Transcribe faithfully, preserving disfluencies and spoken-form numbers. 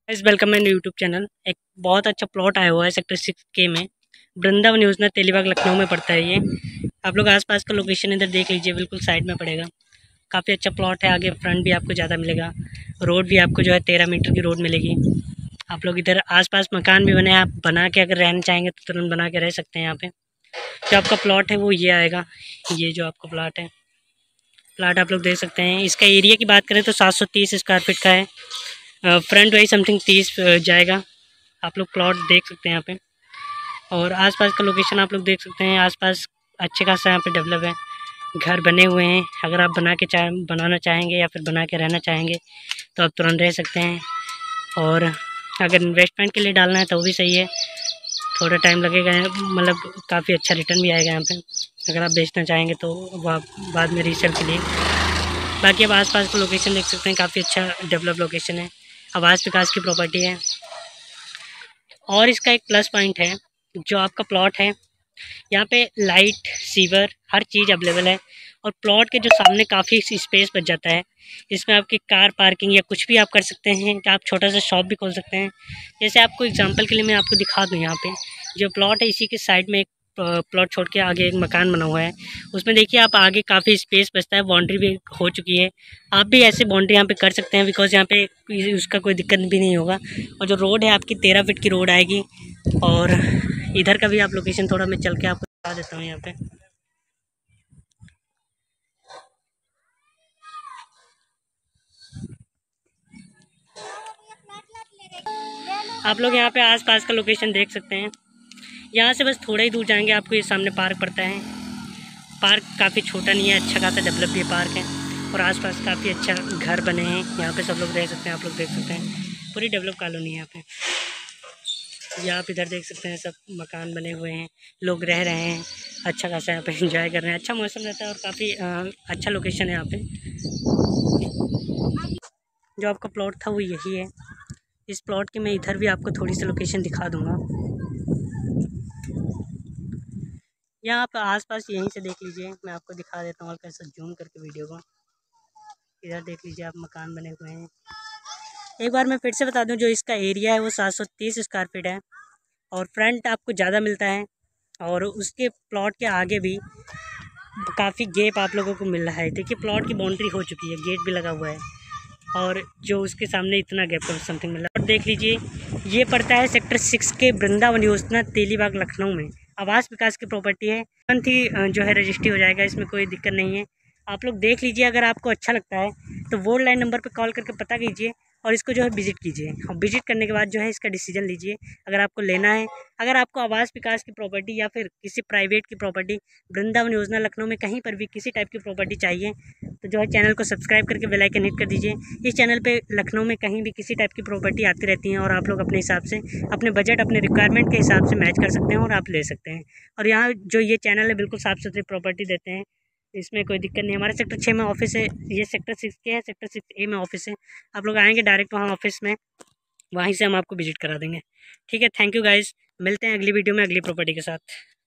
इस वेलकम मेरे YouTube channel. एक बहुत अच्छा प्लॉट आया हुआ है सेक्टर सिक्स के में, वृंदावन योजना, तेलीबाग लखनऊ में पड़ता है ये। आप लोग आसपास का लोकेशन इधर देख लीजिए, बिल्कुल साइड में पड़ेगा। काफ़ी अच्छा प्लॉट है। आगे फ्रंट भी आपको ज़्यादा मिलेगा, रोड भी आपको जो है तेरह मीटर की रोड मिलेगी। आप लोग इधर आसपास मकान भी बने हैं, आप बना के अगर रहना चाहेंगे तो तुरंत बना के रह सकते हैं। यहाँ पे जो आपका प्लॉट है वो ये आएगा। ये जो आपका प्लॉट है, प्लाट आप लोग देख सकते हैं। इसका एरिया की बात करें तो सात सौ तीस स्क्वायर फीट का है। फ्रंट वाइज समथिंग तीस जाएगा। आप लोग प्लॉट देख सकते हैं यहाँ पे, और आसपास का लोकेशन आप लोग देख सकते हैं। आसपास अच्छे खासा यहाँ पे डेवलप है, घर बने हुए हैं। अगर आप बना के चाह बनाना चाहेंगे या फिर बना के रहना चाहेंगे तो आप तुरंत रह सकते हैं। और अगर इन्वेस्टमेंट के लिए डालना है तो वो भी सही है, थोड़ा टाइम लगेगा, मतलब काफ़ी अच्छा रिटर्न भी आएगा यहाँ पे। अगर आप बेचना चाहेंगे तो वह बाद में रीसेल के लिए। बाकी अब आसपास का लोकेशन देख सकते हैं, काफ़ी अच्छा डेवलप लोकेशन है, आवास विकास की प्रॉपर्टी है। और इसका एक प्लस पॉइंट है, जो आपका प्लॉट है यहाँ पे लाइट, सीवर, हर चीज़ अवेलेबल है। और प्लॉट के जो सामने काफ़ी स्पेस बच जाता है। इसमें आपकी कार पार्किंग या कुछ भी आप कर सकते हैं, कि आप छोटा सा शॉप भी खोल सकते हैं। जैसे आपको एग्जांपल के लिए मैं आपको दिखा दूँ, यहाँ पे जो प्लॉट है इसी के साइड में एक प्लॉट छोड़ के आगे एक मकान बना हुआ है। उसमें देखिए आप आगे काफ़ी स्पेस बचता है, बाउंड्री भी हो चुकी है। आप भी ऐसे बाउंड्री यहाँ पे कर सकते हैं, बिकॉज यहाँ पे उसका कोई दिक्कत भी नहीं होगा। और जो रोड है आपकी तेरह फीट की रोड आएगी। और इधर का भी आप लोकेशन थोड़ा मैं चल के आपको बता देता हूँ। यहाँ पे आप लोग यहाँ पे आसपास का लोकेशन देख सकते हैं। यहाँ से बस थोड़ा ही दूर जाएंगे, आपको ये सामने पार्क पड़ता है। पार्क काफ़ी छोटा नहीं है, अच्छा खासा डेवलप भी पार्क है। और आसपास काफ़ी अच्छा घर बने हैं, यहाँ पे सब लोग रह सकते हैं। आप लोग देख सकते हैं पूरी डेवलप कॉलोनी है यहाँ पे। ये आप इधर देख सकते हैं, सब मकान बने हुए हैं, लोग रह रहे हैं, अच्छा खासा यहाँ पे एंजॉय कर रहे हैं। अच्छा मौसम रहता है और काफ़ी अच्छा लोकेशन है यहाँ पे। जो आपका प्लॉट था वो यही है। इस प्लॉट के मैं इधर भी आपको थोड़ी सी लोकेशन दिखा दूंगा। यहाँ आप आसपास यहीं से देख लीजिए, मैं आपको दिखा देता हूँ हल्का सा जूम करके वीडियो को। इधर देख लीजिए आप, मकान बने हुए हैं। एक बार मैं फिर से बता दूं, जो इसका एरिया है वो सात सौ तीस स्क्वायर फीट है। और फ्रंट आपको ज़्यादा मिलता है, और उसके प्लॉट के आगे भी काफ़ी गैप आप लोगों को मिल रहा है। देखिए प्लॉट की बाउंड्री हो चुकी है, गेट भी लगा हुआ है, और जो उसके सामने इतना गैप का समथिंग मिल रहा है। और देख लीजिए ये पड़ता है सेक्टर सिक्स के वृंदावन योजना, तेलीबाग लखनऊ में। आवास विकास की प्रॉपर्टी है, तुरंत ही जो है रजिस्ट्री हो जाएगा, इसमें कोई दिक्कत नहीं है। आप लोग देख लीजिए, अगर आपको अच्छा लगता है तो वो लाइन नंबर पर कॉल करके पता कीजिए, और इसको जो है विजिट कीजिए। और विजिट करने के बाद जो है इसका डिसीजन लीजिए, अगर आपको लेना है। अगर आपको आवास विकास की प्रॉपर्टी या फिर किसी प्राइवेट की प्रॉपर्टी, वृंदावन योजना लखनऊ में कहीं पर भी किसी टाइप की प्रॉपर्टी चाहिए तो जो है चैनल को सब्सक्राइब करके बेल आइकन हिट कर दीजिए। इस चैनल पे लखनऊ में कहीं भी किसी टाइप की प्रॉपर्टी आती रहती हैं, और आप लोग अपने हिसाब से, अपने बजट, अपने रिक्वायरमेंट के हिसाब से मैच कर सकते हैं और आप ले सकते हैं। और यहाँ जो ये चैनल है बिल्कुल साफ़ सुथरी प्रॉपर्टी देते हैं, इसमें कोई दिक्कत नहीं। हमारे सेक्टर छः में ऑफिस है, ये सेक्टर सिक्स के है, सेक्टर सिक्स ए में ऑफिस है। आप लोग आएंगे डायरेक्ट वहाँ ऑफिस में, वहीं से हम आपको विजिट करा देंगे। ठीक है, थैंक यू गाइज़, मिलते हैं अगली वीडियो में अगली प्रॉपर्टी के साथ।